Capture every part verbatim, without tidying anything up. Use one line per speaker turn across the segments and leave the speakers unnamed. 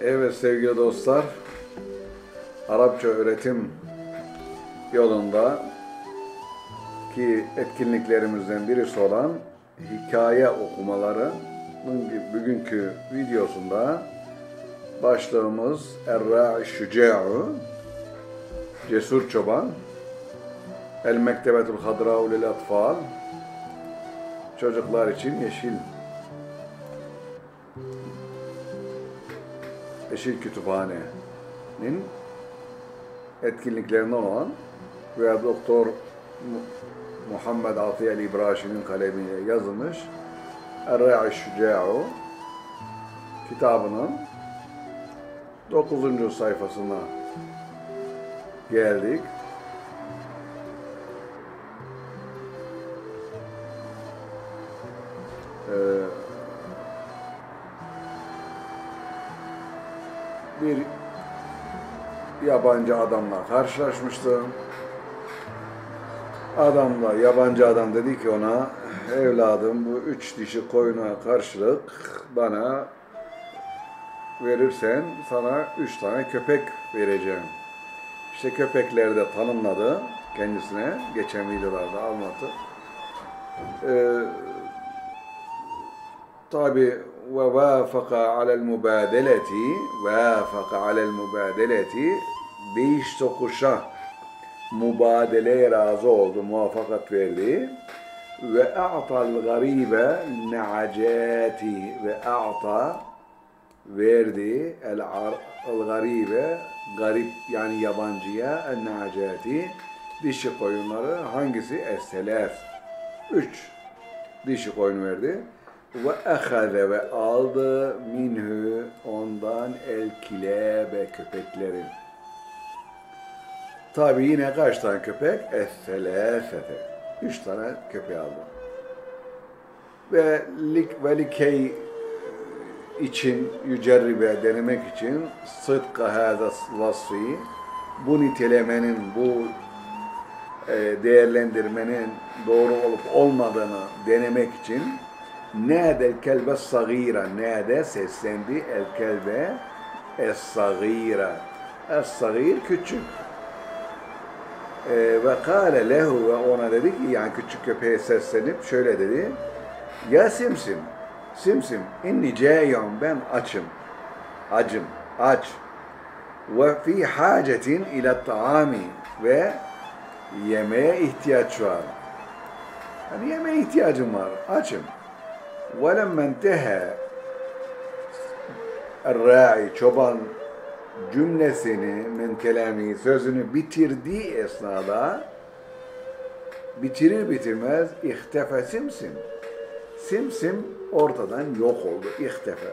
Evet sevgili dostlar, Arapça öğretim yolunda ki etkinliklerimizden birisi olan hikaye okumalarının bugünkü videosunda başlığımız Er-Ra'i Şüca'u, Cesur Çoban, El-Mektebetul Hadra'u lil Atfal, çocuklar için yeşil Yeşil Kütüphane'nin etkinliklerinden olan veya Doktor Muhammed Atiyel İbraşi'nin kalemiyle yazılmış Er-Ra'i Şüca'u kitabının dokuzuncu sayfasına geldik. Ee, bir yabancı adamla karşılaşmıştım. Adam da, yabancı adam dedi ki ona, evladım bu üç dişi koyuna karşılık bana verirsen sana üç tane köpek vereceğim. İşte köpekleri de tanımladı kendisine, geçen videolarda anlattı. Ee, tabi ve vâfaka alel mübadeleti vâfaka alel mübadeleti değiş tokuşa mübadeleye razı oldu, muvaffakat verdi. Ve a'tal garibe ne'acati ve a'ta verdi el garibe garip yani yabancıya el ne'acati dişi koyunları hangisi? Es-selâs üç dişi koyun verdi. Ve ehâze ve aldı minhü ondan el kilâbe köpekleri. Tabi yine kaç tane köpek? Es-selâsete. Üç tane köpeği aldı. Ve lik ve likey için yücerribe denemek için sıdka hâzâ vasfı bu nitelemenin, bu e, değerlendirmenin doğru olup olmadığını denemek için nâdel kelbe sagîra nâde seslendi el kelbe es-sagîra es-sagîr küçük e, ve kâle lehu ve ona dedi ki yani küçük köpeğe seslenip şöyle dedi ya simsim simsim inni câyon ben açım acım aç ve fî hâcetin ile ta'ami ve yemeğe ihtiyaç var yani yemeğe ihtiyacım var açım وَلَمَّ انْتَهَا Er-Ra'i çoban cümlesini men kelami sözünü bitirdiği esnada bitirir bitirmez ihtefe simsim simsim ortadan yok oldu ihtefe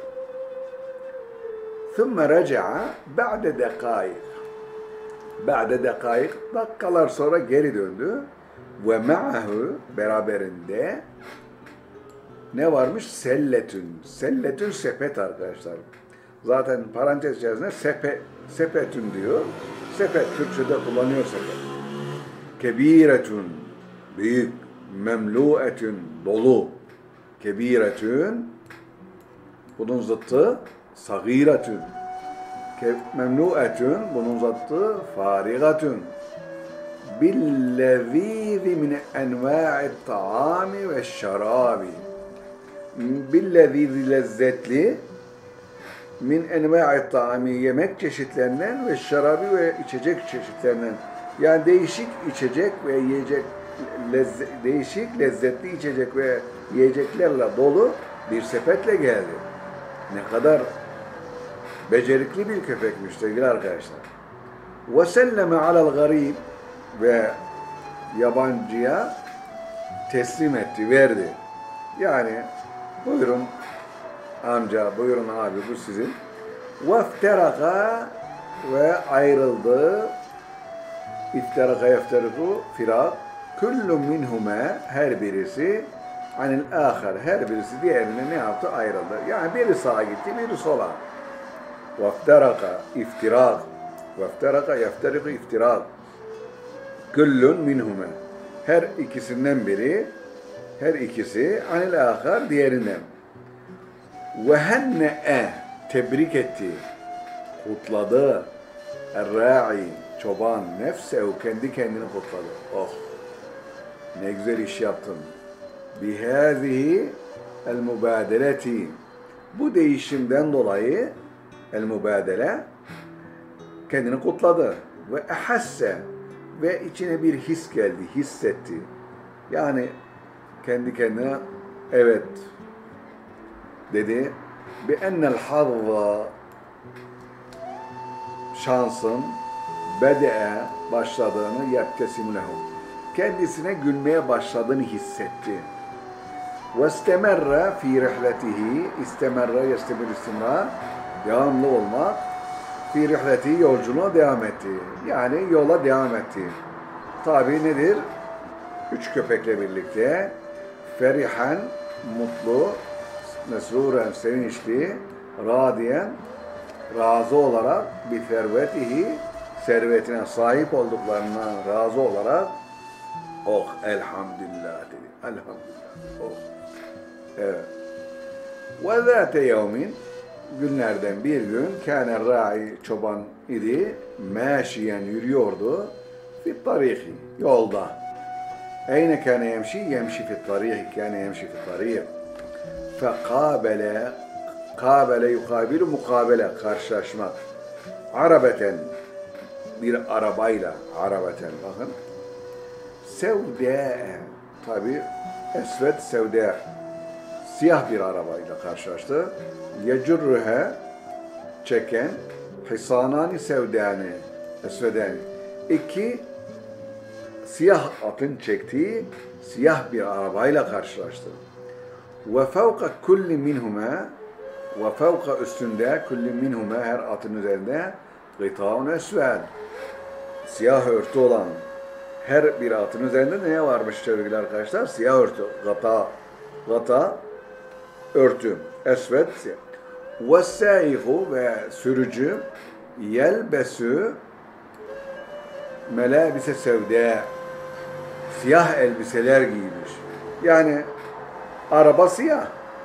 ثُمَّ رَجَعَ بَعْدَ دَقَائِقٍ بَعْدَ دَقَائِقٍ dakikalar sonra geri döndü ve ma'ahu beraberinde ne varmış? Selletün. Selletün sepet arkadaşlar. Zaten parantez içerisinde sepe, sepetün diyor. Sepet, Türkçe'de kullanıyor sepet. Kebiretün, büyük, memlu'etün, dolu. Kebiretün, bunun zıttı sagiretün. Memlu'etün, bunun zıttı farigatün. Billezîzi min envâ'i ta'ami ve şarabi. Billezîzi lezzetli min envâ'i ta'ami yemek çeşitlerinden ve şarabi ve içecek çeşitlerinden yani değişik içecek ve yiyecek lezze, değişik lezzetli içecek ve yiyeceklerle dolu bir sepetle geldi. Ne kadar becerikli bir köpekmiş sevgili arkadaşlar. Ve selleme alel garib ve yabancıya teslim etti, verdi. Yani buyurun amca, buyurun abi bu sizin. وَافْتَرَقَا ve ayrıldı. İfteraka yefteriku firak. Kullun minhume her birisi anil ahar her birisi diğerine ne yaptı? Ayrıldı. Yani biri sağa gitti, biri sola. وَافْتَرَقَا iftirak. وَافْتَرَقَا yefteriku iftirak. Kullun minhume her ikisinden biri her ikisi anil ahar diğerinden. Ve henne'e tebrik etti. kutladı. Er-ra'i, çoban, nefsehu, kendi kendini kutladı. Oh, ne güzel iş yaptın. Bihâzihi el-mübâdeleti. Bu değişimden dolayı el-mübâdele kendini kutladı. Ve ehasse, ve içine bir his geldi, hissetti. Yani kendi kendine evet dedi. Bi ennel hazza, şansın bede'e başladığını yettesimu lehu. Kendisine gülmeye başladığını hissetti. Ve istemerre fi rihletihi, istemerre yestemir istimrar, devamlı olmak, fi rihletihi yolculuğa devam etti. Yani yola devam etti. Tabi nedir? Üç köpekle birlikte ferihen, mutlu, mesruren, sevinçli, radiyen, razı olarak bir servetihi, servetine sahip olduklarından razı olarak oh elhamdülillah dedi. Elhamdülillah. Oh. Evet. Ve zâte yevmin, günlerden bir gün kâne ra'i, çoban idi, mâşiyen yürüyordu fi tarihi, yolda. Eyne kâne yemşi? Yemşi fi tarihi, kâne yemşi fi tarihi. Fekâbele, kâbele yukabilu mukabele, karşılaşmak. Arabeten, bir arabayla, arabeten bakın. Sevdâ, tabi esved sevdâ, siyah bir arabayla karşılaştı. Yecurruhe, çeken, hisanani sevdâni, esvedâni. İki, siyah atın çektiği siyah bir arabayla karşılaştı. Ve fevka kulli minhuma, ve fevka üstünde kulli minhuma, her atın üzerinde gıtaun esved, siyah örtü olan her bir atın üzerinde ne varmış sevgili arkadaşlar? Siyah örtü, gata, gata, örtü, esved, siyah. Ve sâihu, ve sürücü yelbesü melâbise sevdâ, siyah elbiseler giymiş. Yani araba siyah,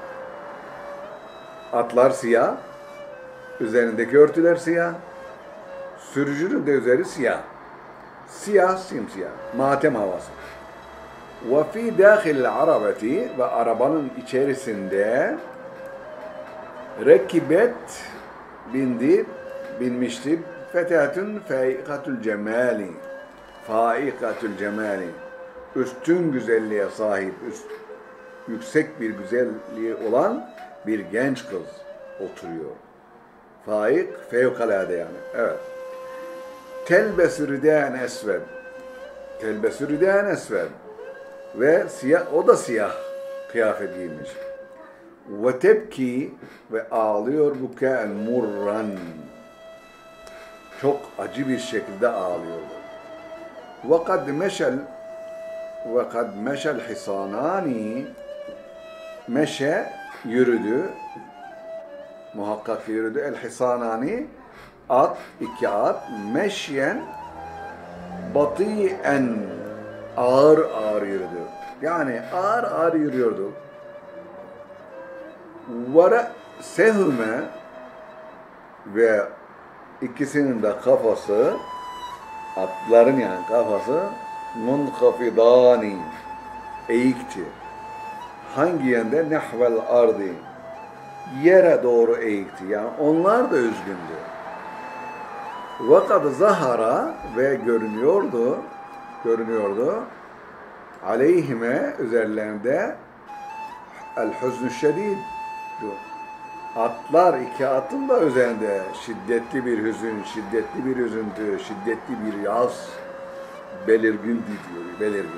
atlar siyah, üzerindeki örtüler siyah, sürücünün de üzeri siyah. Siyah, simsiyah, matem havası. Ve fî dâhilil arabeti, ve arabanın içerisinde rekibet, bindi, binmişti. Fetâtun fâikatül cemâli, fâikatül cemâli, üstün güzelliğe sahip, üst, yüksek bir güzelliği olan bir genç kız oturuyor. Faik, fevkalade yani. Evet. Telbesü ridâen esved, telbesü ridâen esved, ve siyah, o da siyah kıyafet giymiş. Ve tebki, ve ağlıyor bukâen murran, çok acı bir şekilde ağlıyor. Ve kad meşel, ve kad meşel hisanani, meşe yürüdü, muhakkak yürüdü. El hisanani, at, iki at, meşyen batiyen, ağır ağır yürüdü. Yani ağır ağır yürüyordu. Ve sehüme, ve ikisinin de kafası, atların yani kafası munkafidani, eğikti. Hangi yönde? Nehvel ardi, yere doğru eğikti. Yani onlar da üzgündü. Vakad zahara, ve görünüyordu, görünüyordu. Aleyhime, üzerlerinde el-huznü şedid. Atlar, iki atın da üzerinde şiddetli bir hüzün, şiddetli bir üzüntü, şiddetli bir yaz belirgin diyor, belirgin.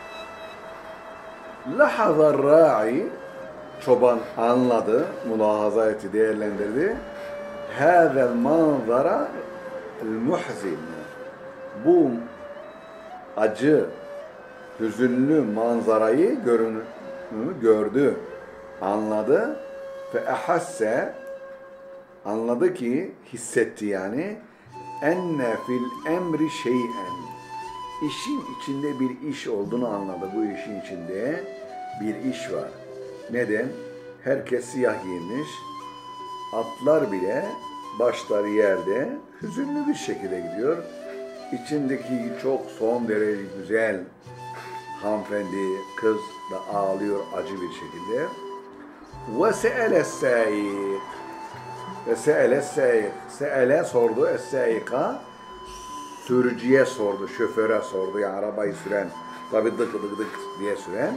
Lahazar ra'i, çoban anladı, mülahaza etti, değerlendirdi. Hâzel manzara el-muhzin, bu acı, hüzünlü manzarayı görün, gördü, anladı. Fe ehasse, anladı ki, hissetti yani, enne fil emri şey'en, işin içinde bir iş olduğunu anladı. Bu işin içinde bir iş var. Neden? Herkes siyah giyinmiş, atlar bile başları yerde hüzünlü bir şekilde gidiyor. İçindeki çok son derece güzel hanımefendi, kız da ağlıyor acı bir şekilde. Ve se'ele es-sâik. Ve se'ele es-sâik. Se'ele sordu es-sâika. Sürücüye sordu, şoföre sordu. Yani arabayı süren, tabi dık dık dık diye süren.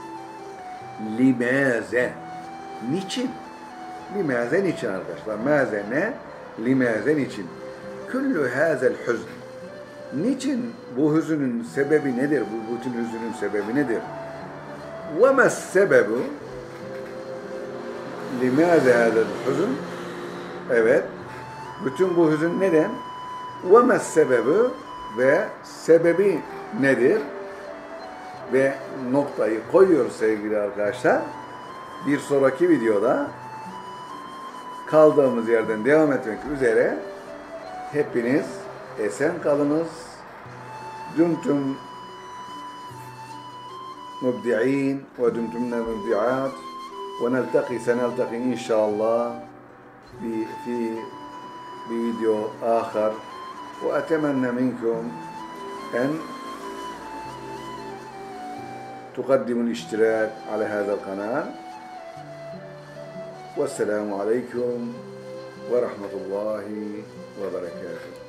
Limâze. Niçin? Limâze niçin arkadaşlar? Mâze ne? Limâze niçin? Küllü hâzel hüzn. Niçin bu hüzünün sebebi nedir? Bu bütün hüzünün sebebi nedir? Ve mes sebebu? Limâze hâzel hüzn? Evet. Bütün bu hüzün neden? Ve mes sebebu? Ve sebebi nedir? Ve noktayı koyuyoruz sevgili arkadaşlar. Bir sonraki videoda kaldığımız yerden devam etmek üzere hepiniz esen kalınız. Dumtum mubdi'in ve dumtumna mubdi'at ve neltaki seneltaki inşallah fi fi bir video ahar ve atemenne minkum en تقدموا الاشتراك على هذا القناة والسلام عليكم ورحمة الله وبركاته.